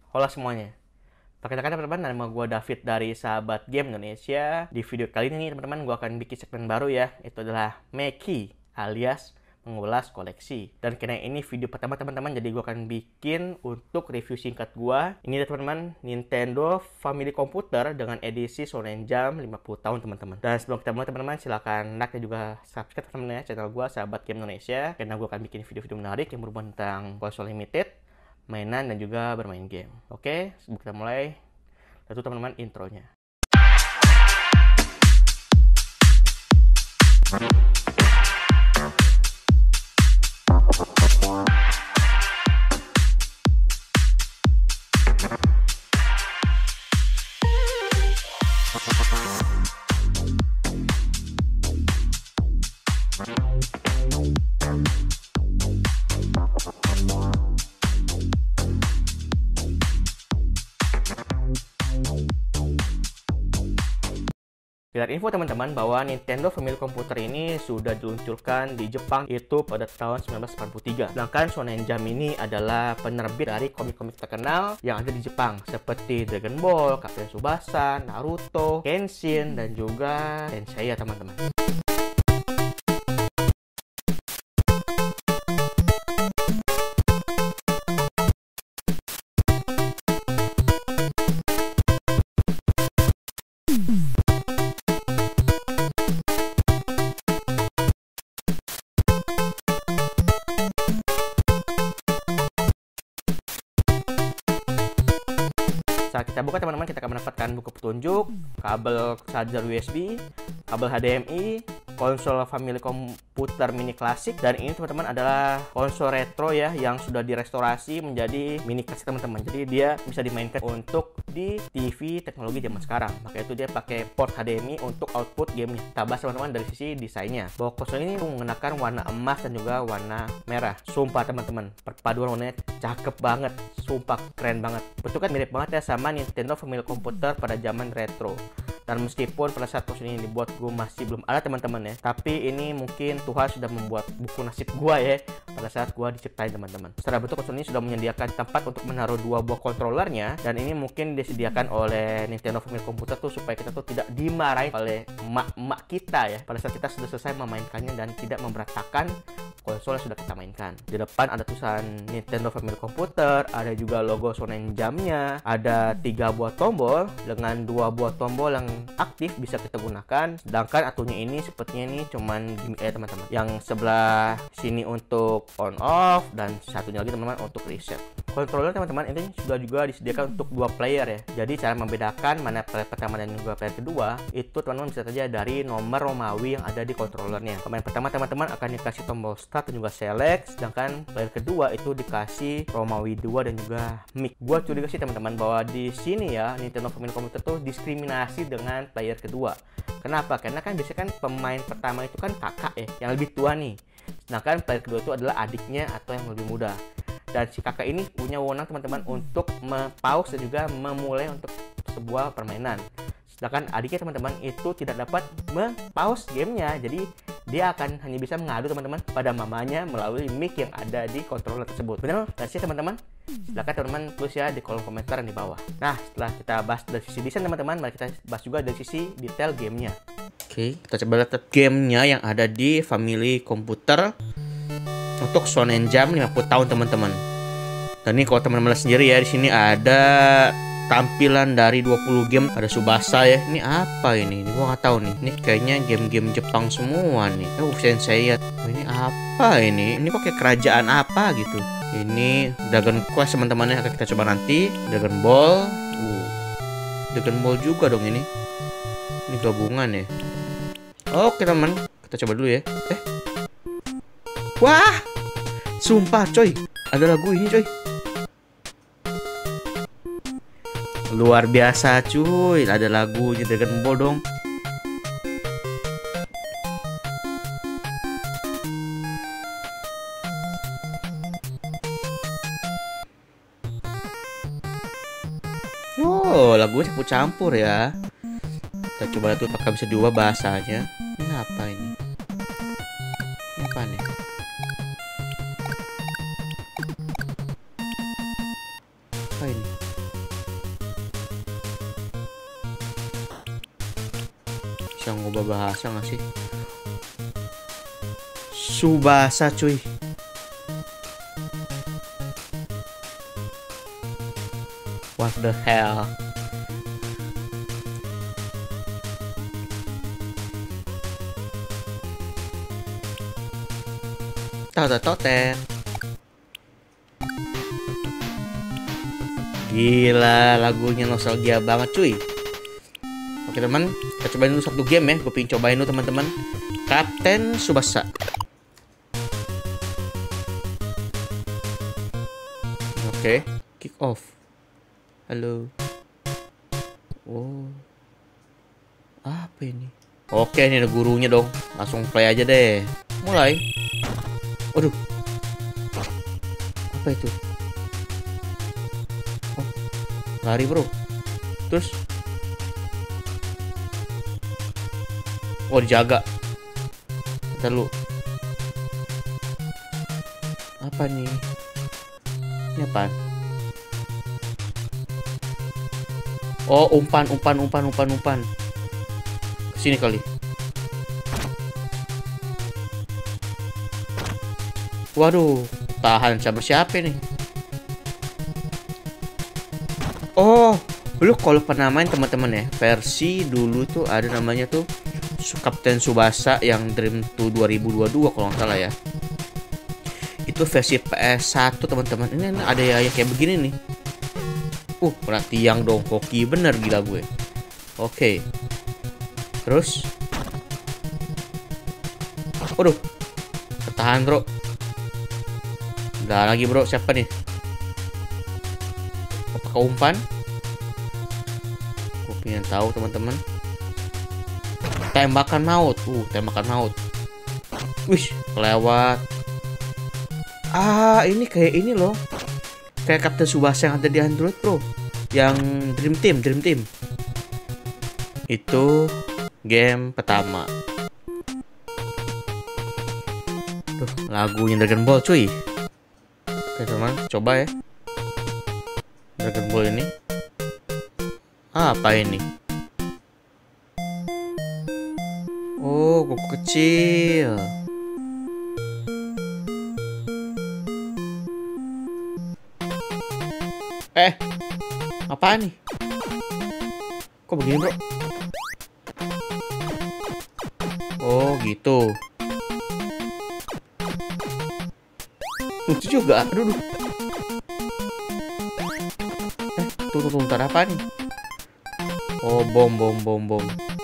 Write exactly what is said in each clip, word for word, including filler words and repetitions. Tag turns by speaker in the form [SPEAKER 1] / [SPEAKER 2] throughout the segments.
[SPEAKER 1] Halo semuanya. Perkenalkan teman-teman, nama gue David dari Sahabat Game Indonesia. Di video kali ini teman-teman, gue akan bikin segmen baru ya. Itu adalah Meki alias mengulas koleksi. Dan karena ini video pertama teman-teman, jadi gue akan bikin untuk review singkat gue. Ini ya teman-teman, Nintendo Family Computer dengan edisi Shonen Jump lima puluh tahun teman-teman. Dan sebelum kita mulai teman-teman, silahkan like dan juga subscribe teman-teman ya channel gue Sahabat Game Indonesia. Karena gue akan bikin video-video menarik yang berhubungan tentang konsol limited, mainan dan juga bermain game. Oke, sebelum kita mulai, itu teman-teman intronya. Biar info teman-teman bahwa Nintendo Family Computer ini sudah diluncurkan di Jepang itu pada tahun seribu sembilan ratus delapan puluh tiga. Sedangkan Shonen Jump ini adalah penerbit dari komik-komik terkenal yang ada di Jepang seperti Dragon Ball, Captain Tsubasa, Naruto, Kenshin, dan juga Tensei ya teman-teman. Saat kita buka teman-teman, kita akan mendapatkan buku petunjuk, kabel charger U S B, kabel H D M I, konsol Family Computer mini klasik, dan ini teman-teman adalah konsol retro ya yang sudah direstorasi menjadi mini klasik teman-teman. Jadi dia bisa dimainkan untuk di T V teknologi zaman sekarang. Maka itu dia pakai port H D M I untuk output gamenya. Kita bahas teman-teman dari sisi desainnya. Bahwa konsol ini menggunakan warna emas dan juga warna merah. Sumpah teman-teman, perpaduan warnanya cakep banget. Sumpah keren banget. Betul kan, mirip banget ya sama Nintendo Family Computer pada zaman retro. Dan meskipun pada saat konsol ini dibuat gue masih belum ada teman-teman ya, tapi ini mungkin Tuhan sudah membuat buku nasib gue ya pada saat gue diciptain teman-teman. Secara bentuk konsol ini sudah menyediakan tempat untuk menaruh dua buah kontrolernya, dan ini mungkin disediakan oleh Nintendo Family Computer tuh supaya kita tuh tidak dimarahin oleh emak-emak kita ya pada saat kita sudah selesai memainkannya dan tidak memberantakan konsol yang sudah kita mainkan. Di depan ada tulisan Nintendo Family Computer, ada juga logo Shonen Jump-nya, ada tiga buah tombol dengan dua buah tombol yang aktif bisa kita gunakan, sedangkan atunya ini sepertinya ini cuman gimmick ya teman-teman. Yang sebelah sini untuk on off dan satunya lagi teman-teman untuk reset. Controller teman-teman ini sudah juga disediakan untuk dua player ya. Jadi cara membedakan mana player pertama dan juga player kedua itu teman-teman bisa saja dari nomor Romawi yang ada di controllernya. Pemain pertama teman-teman akan dikasih tombol start dan juga select, sedangkan player kedua itu dikasih Romawi dua dan juga mic. Gua curiga sih teman-teman bahwa di sini ya Nintendo Family Computer tuh diskriminasi dengan player kedua. Kenapa? Karena kan biasanya kan pemain pertama itu kan kakak ya, yang lebih tua nih. Sedangkan player kedua itu adalah adiknya atau yang lebih muda. Dan si kakak ini punya wewenang teman-teman untuk mempause dan juga memulai untuk sebuah permainan. Sedangkan adiknya teman-teman itu tidak dapat mempause gamenya. Jadi dia akan hanya bisa mengadu teman-teman pada mamanya melalui mic yang ada di controller tersebut. Benar gak sih teman-teman? Silahkan teman-teman tulis ya di kolom komentar yang di bawah. Nah, setelah kita bahas dari sisi desain teman-teman, mari kita bahas juga dari sisi detail gamenya. Oke, kita coba lihat gamenya yang ada di Family Computer untuk Shonen Jump lima puluh tahun teman-teman. Dan ini kalau teman-teman sendiri ya, di sini ada tampilan dari dua puluh game, ada Tsubasa ya. Ini apa ini? Ini gua nggak tahu nih. Ini kayaknya game-game Jepang semua nih. Oh, Sensei ya. Oh, ini apa ini? Ini pakai kerajaan apa gitu? Ini Dragon Quest teman-teman ya, akan kita coba nanti. Dragon Ball. Uh. Dragon Ball juga dong ini. Ini gabungan ya. Oke teman, kita coba dulu ya. Eh. Wah. Sumpah coy, ada lagu ini coy. Luar biasa cuy, ada lagunya Dragon Ball dong. Oh, lagunya campur-campur ya. Kita coba lihat tuh apakah bisa diubah bahasanya. Ini apa ini? Ini apa nih? Apa ini? Bisa ngubah bahasa nggak sih? Subasa cuy. What the hell? Totototen. Gila, lagunya nostalgia banget cuy. Oke teman, kita cobain dulu satu game ya. Gue pengen cobain dulu teman-teman. Kapten Tsubasa. Oke, kick off. Halo. Oh, apa ini? Oke, ini ada gurunya dong. Langsung play aja deh. Mulai. Waduh, apa itu? Oh, lari bro. Terus, oh dijaga. Bentar lu. Apa nih? Ini apaan? Oh, umpan, umpan, umpan, umpan, umpan. Kesini kali. Waduh, tahan sabar siapa nih? Oh, lu kalau pernah main teman-teman ya, versi dulu tuh ada namanya tuh Kapten Tsubasa yang Dream to dua ribu dua puluh dua kalau nggak salah ya. Itu versi P S satu teman-teman. Ini ada ya yang kayak begini nih. Uh, kena tiang dong, hoki bener gila gue. Oke. Terus, waduh, ketahan bro. Udah lagi bro, siapa nih? Apakah umpan? Gue pengen tahu teman-teman. Tembakan maut, uh, tembakan maut. Wih, kelewat. Ah, ini kayak ini loh. Kayak Kapten Tsubasa yang ada di Android bro. Yang Dream Team, Dream Team. Itu game pertama. Tuh, lagunya Dragon Ball cuy. Oke teman, coba ya. Dragon Ball ini. Apa ini? Oh, Goku kecil. Eh, apaan nih? Kok begini bro? Oh gitu. Lucu juga. Aduh, aduh. Eh, tuh, tuh, tuh, ntar apa nih? Oh, bom, bom, bom, bom.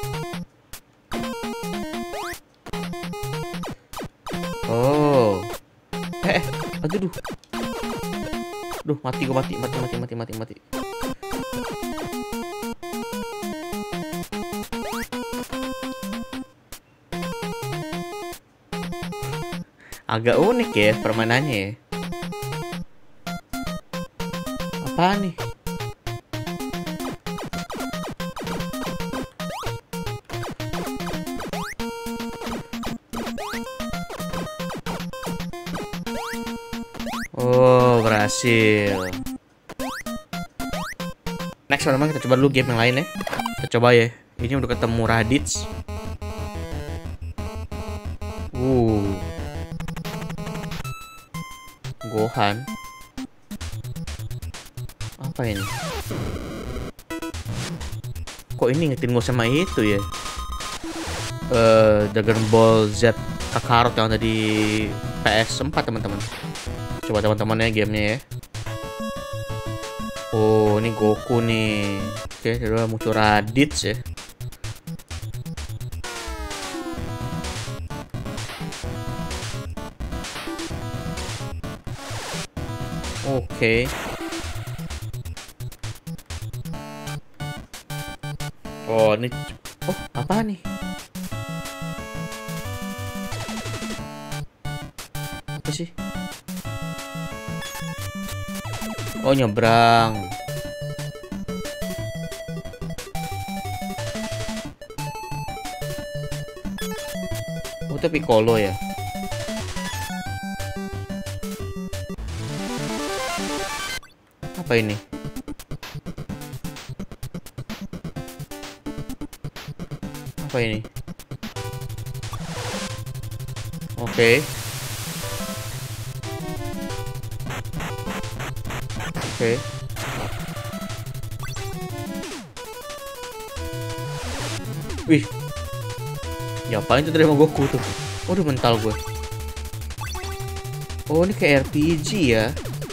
[SPEAKER 1] Oh. Eh, eh, aduh, aduh. Duh, mati gue, mati, mati, mati, mati, mati, mati. Agak unik ya permainannya ya. Apaan nih? Oh, berhasil. Next teman-teman, kita coba dulu game yang lain ya. Kita coba ya. Ini udah ketemu Raditz. Uh. Gohan. Apa ini? Kok ini ngetin gue sama itu ya? Uh, Dragon Ball Z Kakarot yang ada di P S empat teman-teman. Coba teman-teman ya gamenya ya. Oh, ini Goku nih. Oke, udah muncul Raditz ya. Oke. Oh, ini. Oh, apa nih? Apa sih? Oh, nyebrang. Oh, itu Piccolo ya. Apa ini? Apa ini? Oke. Oke. Wih. Ya apa itu dari Goku tuh? Waduh, mental gue. Oh, ini kayak R P G ya.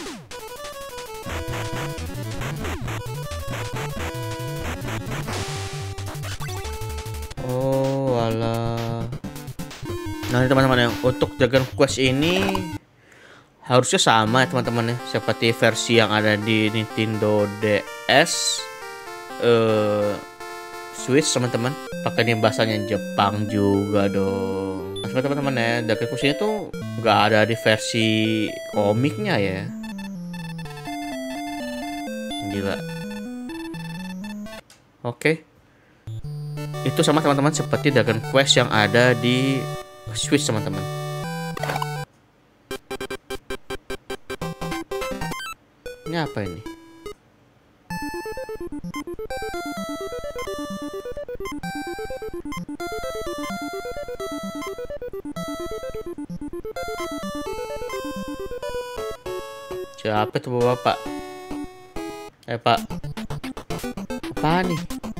[SPEAKER 1] Oh, alah. Nah, teman-teman, yang untuk Dragon Quest ini harusnya sama ya teman-teman ya, seperti versi yang ada di Nintendo D S, eh, Switch teman-teman. Pakai nih bahasanya Jepang juga dong. Nah, teman-teman ya, Dragon Quest ini tuh nggak ada di versi komiknya ya. Gila. Oke. Itu sama teman-teman seperti Dragon Quest yang ada di Switch teman-teman. Ini apa ini? Siapa tuh bapak? Eh pak, apa nih?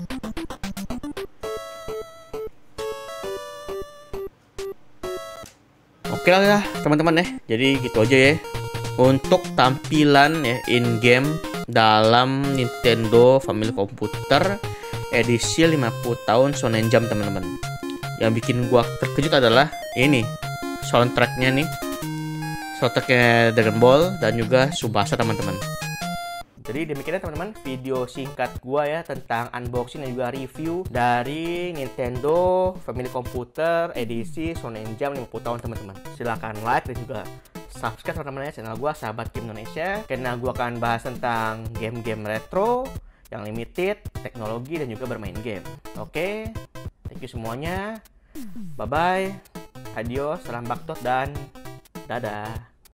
[SPEAKER 1] Oke lah ya teman-teman ya. Jadi gitu aja ya untuk tampilan ya in game dalam Nintendo Family Computer edisi lima puluh tahun Shonen Jump teman-teman. Yang bikin gua terkejut adalah ini soundtracknya nih. Soundtracknya Dragon Ball dan juga Tsubasa teman-teman. Jadi demikian teman-teman video singkat gua ya tentang unboxing dan juga review dari Nintendo Family Computer edisi Shonen Jump lima puluh tahun teman-teman. Silahkan like dan juga subscribe teman-teman ya channel gua Sahabat Game Indonesia, karena gua akan bahas tentang game-game retro yang limited, teknologi dan juga bermain game. Oke, thank you semuanya. Bye bye. Adios, salam baktot dan dadah.